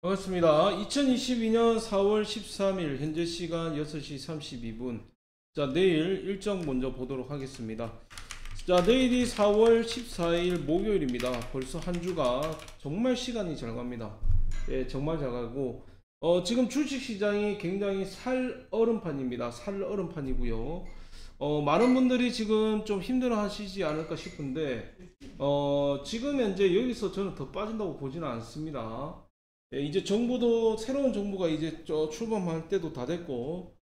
반갑습니다. 2022년 4월 13일 현재 시간 6시 32분. 자, 내일 일정 먼저 보도록 하겠습니다. 자, 내일이 4월 14일 목요일입니다. 벌써 한 주가 정말 시간이 잘 갑니다. 예, 정말 잘 가고 지금 주식 시장이 굉장히 살얼음판입니다. 살얼음판이고요. 많은 분들이 지금 좀 힘들어 하시지 않을까 싶은데 지금 현재 여기서 저는 더 빠진다고 보지는 않습니다. 예, 이제 정부도 새로운 정부가 이제 출범할 때도 다 됐고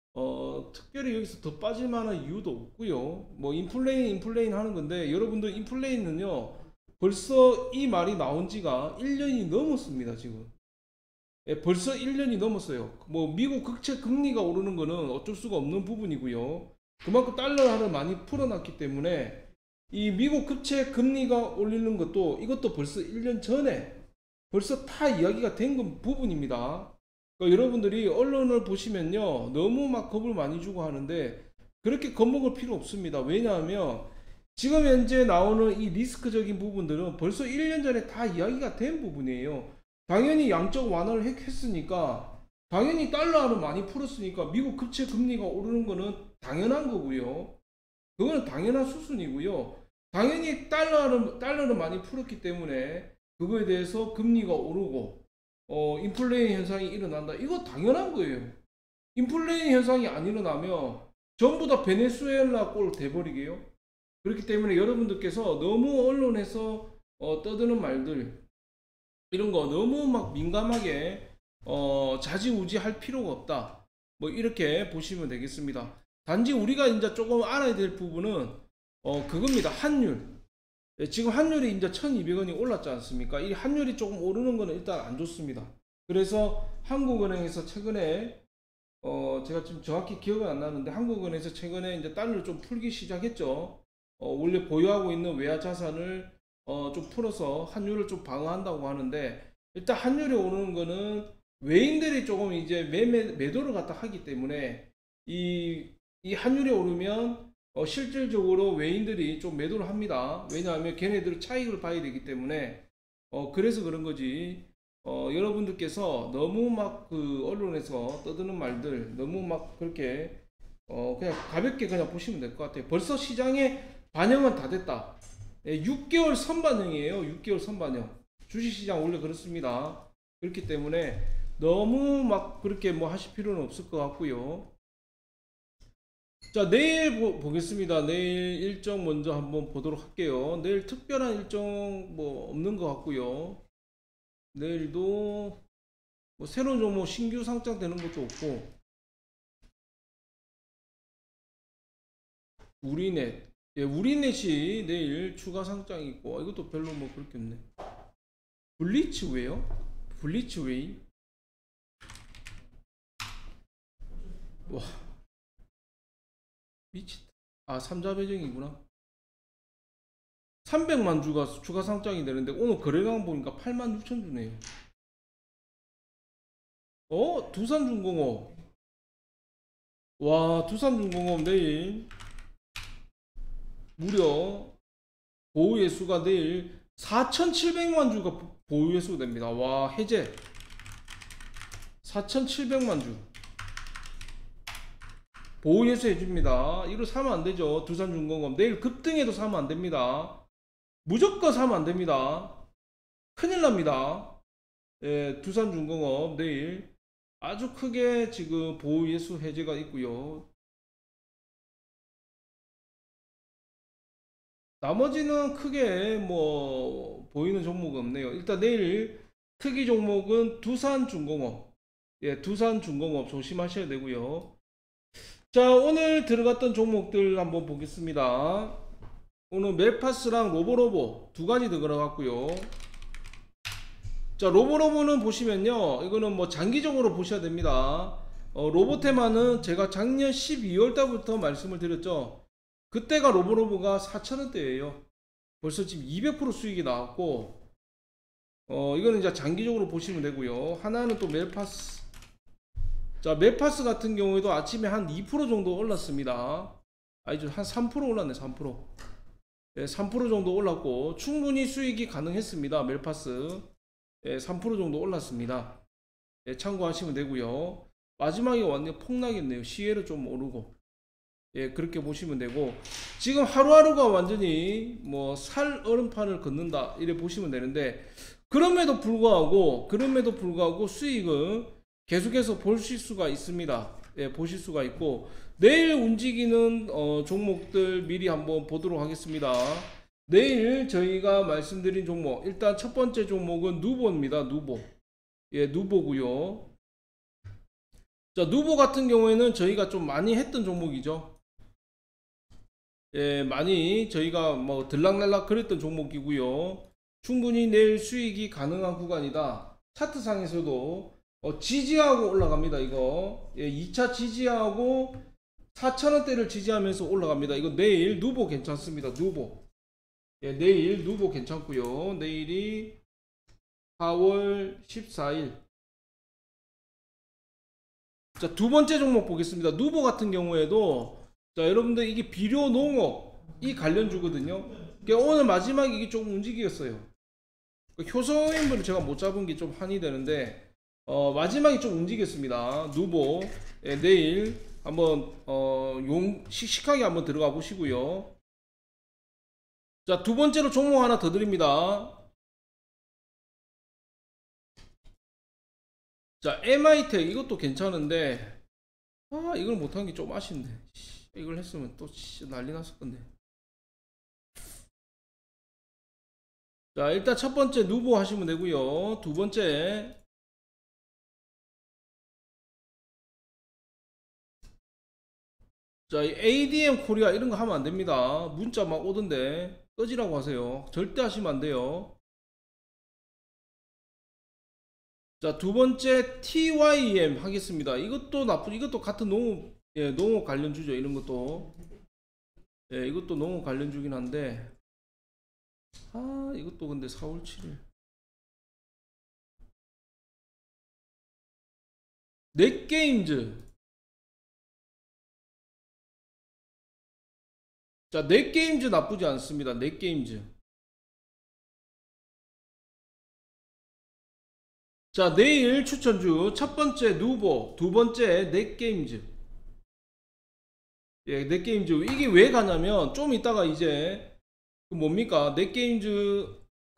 특별히 여기서 더 빠질 만한 이유도 없고요. 뭐 인플레인 하는 건데 여러분들 인플레인은요 벌써 이 말이 나온 지가 1년이 넘었습니다. 지금. 예, 벌써 1년이 넘었어요. 뭐 미국 국채 금리가 오르는 거는 어쩔 수가 없는 부분이고요. 그만큼 달러화를 많이 풀어놨기 때문에 이 미국 국채 금리가 올리는 것도 이것도 벌써 1년 전에 벌써 다 이야기가 된 부분입니다. 그러니까 여러분들이 언론을 보시면요 너무 막 겁을 많이 주고 하는데 그렇게 겁먹을 필요 없습니다. 왜냐하면 지금 현재 나오는 이 리스크적인 부분들은 벌써 1년 전에 다 이야기가 된 부분이에요. 당연히 양적 완화를 했으니까 당연히 달러를 많이 풀었으니까 미국 국채 금리가 오르는 거는 당연한 거고요. 그거는 당연한 수순이고요. 당연히 달러를 많이 풀었기 때문에 그거에 대해서 금리가 오르고 인플레이션 현상이 일어난다. 이거 당연한 거예요. 인플레이션 현상이 안 일어나면 전부 다 베네수엘라 꼴 돼버리게요. 그렇기 때문에 여러분들께서 너무 언론에서 떠드는 말들 이런 거 너무 막 민감하게 자지우지 할 필요가 없다. 뭐 이렇게 보시면 되겠습니다. 단지 우리가 이제 조금 알아야 될 부분은 그겁니다. 환율. 예, 지금 환율이 이제 1200원이 올랐지 않습니까? 이 환율이 조금 오르는 거는 일단 안 좋습니다. 그래서 한국은행에서 최근에 제가 지금 정확히 기억은 안 나는데 한국은행에서 최근에 이제 달러를 좀 풀기 시작했죠. 원래 보유하고 있는 외화 자산을 좀 풀어서 환율을 좀 방어한다고 하는데 일단 환율이 오르는 거는 외인들이 조금 이제 매도를 갖다 하기 때문에 이 환율이 오르면 실질적으로 외인들이 좀 매도를 합니다. 왜냐하면 걔네들 차익을 봐야 되기 때문에 그래서 그런 거지. 여러분들께서 너무 막 그 언론에서 떠드는 말들 너무 막 그렇게 그냥 가볍게 그냥 보시면 될 것 같아요. 벌써 시장에 반영은 다 됐다. 예, 6개월 선반영이에요. 6개월 선반영. 주식시장 원래 그렇습니다. 그렇기 때문에 너무 막 그렇게 뭐 하실 필요는 없을 것 같고요. 자, 내일 보겠습니다. 내일 일정 먼저 한번 보도록 할게요. 내일 특별한 일정 뭐 없는 것 같고요. 내일도 뭐 새로운 종목 신규 상장 되는 것도 없고 우리넷, 예, 우리넷이 내일 추가 상장이 있고 이것도 별로 뭐 그렇게 없네. 블리츠웨어? 블리츠웨이? 와, 미쳤다. 아, 삼자 배정이구나. 300만 주가 추가 상장이 되는데 오늘 거래량 보니까 8만 6천 주네요. 두산중공업. 와, 두산중공업 내일 무려 보유예수가 내일 4,700만 주가 보유예수가 됩니다. 와, 해제 4,700만 주 보유예수 해줍니다. 이거 사면 안 되죠. 두산중공업 내일 급등해도 사면 안 됩니다. 무조건 사면 안 됩니다. 큰일 납니다. 예, 두산중공업 내일 아주 크게 지금 보유예수 해제가 있고요. 나머지는 크게 뭐 보이는 종목은 없네요. 일단 내일 특이 종목은 두산중공업. 예, 두산중공업 조심하셔야 되고요. 자, 오늘 들어갔던 종목들 한번 보겠습니다. 오늘 멜파스랑 로보로보 두 가지 들어갔고요. 자, 로보로보는 보시면요, 이거는 뭐 장기적으로 보셔야 됩니다. 로보테마는 제가 작년 12월 달부터 말씀을 드렸죠. 그때가 로보로보가 4,000원대예요. 벌써 지금 200% 수익이 나왔고, 이거는 이제 장기적으로 보시면 되고요. 하나는 또 멜파스. 자, 멜파스 같은 경우에도 아침에 한 2% 정도 올랐습니다. 아니죠, 한 3% 올랐네, 3%. 네, 3% 정도 올랐고 충분히 수익이 가능했습니다. 멜파스. 3% 정도 올랐습니다. 참고하시면 되고요. 마지막에 완전 폭락했네요. 시에로 좀 오르고. 그렇게 보시면 되고, 지금 하루하루가 완전히 뭐 살 얼음판을 걷는다 이래 보시면 되는데, 그럼에도 불구하고 수익은 계속해서 보실 수가 있습니다. 보실 수가 있고, 내일 움직이는 종목들 미리 한번 보도록 하겠습니다. 내일 저희가 말씀드린 종목, 일단 첫 번째 종목은 누보입니다. 누보고요. 자, 누보 같은 경우에는 저희가 좀 많이 했던 종목이죠. 많이 저희가 뭐 들락날락 그랬던 종목이고요. 충분히 내일 수익이 가능한 구간이다. 차트상에서도 지지하고 올라갑니다. 이거 2차 지지하고 4,000원대를 지지하면서 올라갑니다. 이거 내일 누보 괜찮습니다. 내일 누보 괜찮고요. 내일이 4월 14일. 자, 두 번째 종목 보겠습니다. 누보 같은 경우에도, 자, 여러분들 이게 비료 농업이 관련주거든요. 오늘 마지막에 이게 조금 움직였어요. 효소인분을 제가 못 잡은 게 좀 한이 되는데, 마지막에 좀 움직였습니다. 누보. 내일 한번 씩씩하게 한번 들어가 보시고요. 자, 두 번째로 종목 하나 더 드립니다. 자, MI텍 이것도 괜찮은데, 이걸 못한 게 좀 아쉽네. 이걸 했으면 또 난리 났을 건데. 자, 일단 첫 번째 누보 하시면 되고요. 두 번째, 자, ADM 코리아 이런 거 하면 안 됩니다. 문자 막 오던데 꺼지라고 하세요. 절대 하시면 안 돼요. 자, 두 번째 TYM 하겠습니다. 이것도 이것도 같은 농업, 농업 관련주죠. 이런 것도. 이것도 농업 관련주긴 한데, 이것도 근데 4월 7일. 넷게임즈. 자, 넷게임즈 나쁘지 않습니다. 넷게임즈. 자, 내일 추천주 첫 번째 누보, 두 번째 넷게임즈. 넷게임즈. 이게 왜 가냐면 좀 이따가 이제 뭡니까? 넷게임즈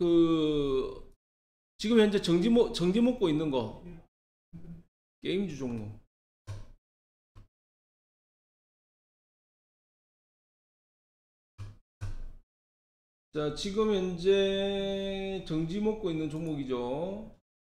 지금 현재 정지 먹고 있는 거 게임주 종목. 자, 지금 현재 정지 먹고 있는 종목이죠.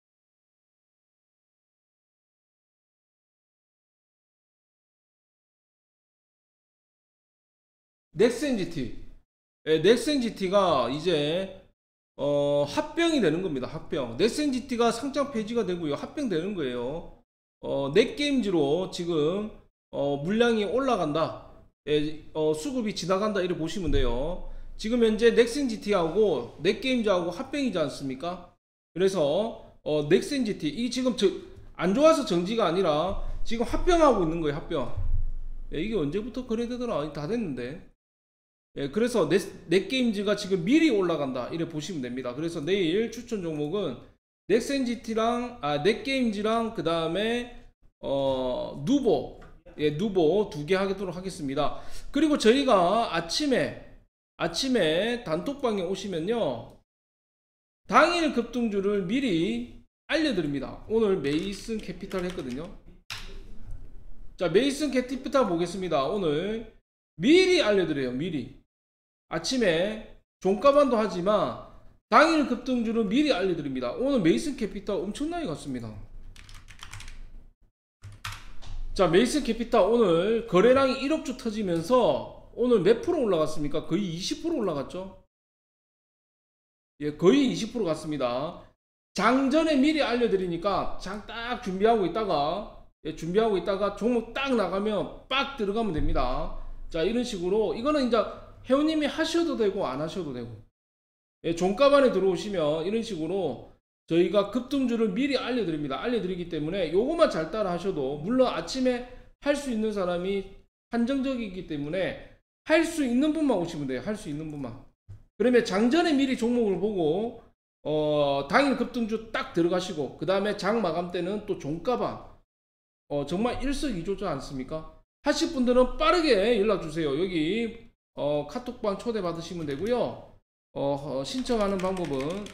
넥센GT. 넥센GT가 이제 합병이 되는 겁니다. 합병. 넥센GT가 상장 폐지가 되고요. 합병되는 거예요. 넷게임즈로 지금 물량이 올라간다. 수급이 지나간다. 이렇게 보시면 돼요. 지금 현재 넥센GT하고 넷게임즈하고 합병이지 않습니까? 그래서 넥센GT 이 지금 안 좋아서 정지가 아니라 지금 합병하고 있는 거예요. 합병. 이게 언제부터 거래되더라? 다 됐는데. 그래서 넷게임즈가 지금 미리 올라간다 이렇게 보시면 됩니다. 그래서 내일 추천 종목은 넥센GT랑 넷게임즈랑 그 다음에 누보, 누보 두 개 하도록 하겠습니다. 그리고 저희가 아침에 단톡방에 오시면요, 당일 급등주를 미리 알려드립니다. 오늘 메이슨 캐피탈 했거든요. 자, 메이슨 캐피탈 보겠습니다. 오늘 미리 알려드려요. 미리 아침에 종가반도 하지만 당일 급등주를 미리 알려드립니다. 오늘 메이슨 캐피탈 엄청나게 갔습니다. 자, 메이슨 캐피탈 오늘 거래량이 1억주 터지면서 오늘 몇 프로 올라갔습니까? 거의 20% 올라갔죠. 거의 20% 갔습니다. 장전에 미리 알려드리니까 장 딱 준비하고 있다가 종목 딱 나가면 빡 들어가면 됩니다. 자, 이런 식으로 이거는 이제 회원님이 하셔도 되고 안 하셔도 되고, 종가반에 들어오시면 이런 식으로 저희가 급등주를 미리 알려드리기 때문에 요것만 잘 따라 하셔도, 물론 아침에 할 수 있는 사람이 한정적이기 때문에 할 수 있는 분만 오시면 돼요. 할 수 있는 분만. 그러면 장전에 미리 종목을 보고 당일 급등주 딱 들어가시고 그 다음에 장 마감 때는 또 종가반 정말 일석이조지 않습니까? 하실 분들은 빠르게 연락 주세요. 여기 카톡방 초대 받으시면 되고요. 신청하는 방법은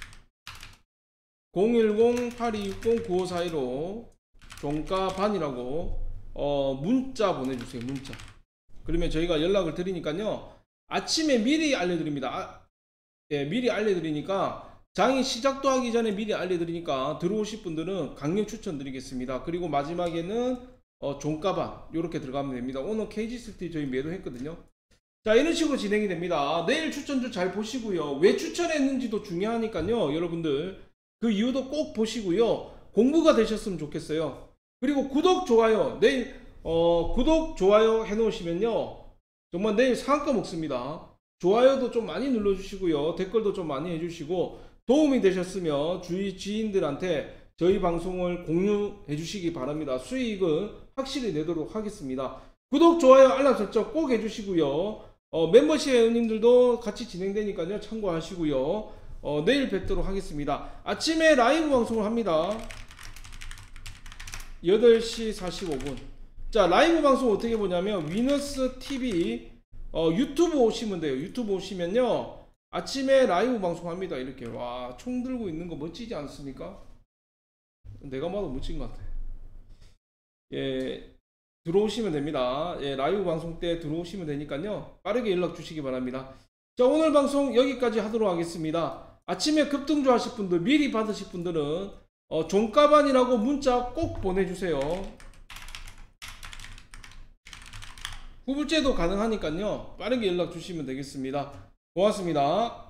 010-8260-9541로 종가 반이라고 문자 보내주세요. 문자. 그러면 저희가 연락을 드리니까요. 아침에 미리 알려드립니다. 예, 미리 알려드리니까 장이 시작도 하기 전에 미리 알려드리니까 들어오실 분들은 강력 추천드리겠습니다. 그리고 마지막에는 종가반 이렇게 들어가면 됩니다. 오늘 KG스틸 저희 매도했거든요. 자, 이런 식으로 진행이 됩니다. 내일 추천주 잘 보시고요. 왜 추천했는지도 중요하니까요. 여러분들 그 이유도 꼭 보시고요. 공부가 되셨으면 좋겠어요. 그리고 구독, 좋아요 내일 구독, 좋아요 해놓으시면요. 정말 내일 상한가 먹습니다. 좋아요도 좀 많이 눌러주시고요. 댓글도 좀 많이 해주시고 도움이 되셨으면 주위 지인들한테 저희 방송을 공유해 주시기 바랍니다. 수익은 확실히 내도록 하겠습니다. 구독, 좋아요, 알람 설정 꼭 해주시고요. 멤버십 회원님들도 같이 진행되니까요. 참고하시고요. 내일 뵙도록 하겠습니다. 아침에 라이브 방송을 합니다. 8시 45분. 자, 라이브 방송 어떻게 보냐면 위너스 TV 유튜브 오시면 돼요. 유튜브 오시면요. 아침에 라이브 방송합니다. 이렇게 와, 총 들고 있는 거 멋지지 않습니까? 내가 봐도 멋진 것 같아. 예, 들어오시면 됩니다. 예, 라이브 방송 때 들어오시면 되니까요. 빠르게 연락 주시기 바랍니다. 자, 오늘 방송 여기까지 하도록 하겠습니다. 아침에 급등주 하실 분들, 미리 받으실 분들은 종가반이라고 문자 꼭 보내주세요. 후불제도 가능하니까요. 빠르게 연락 주시면 되겠습니다. 고맙습니다.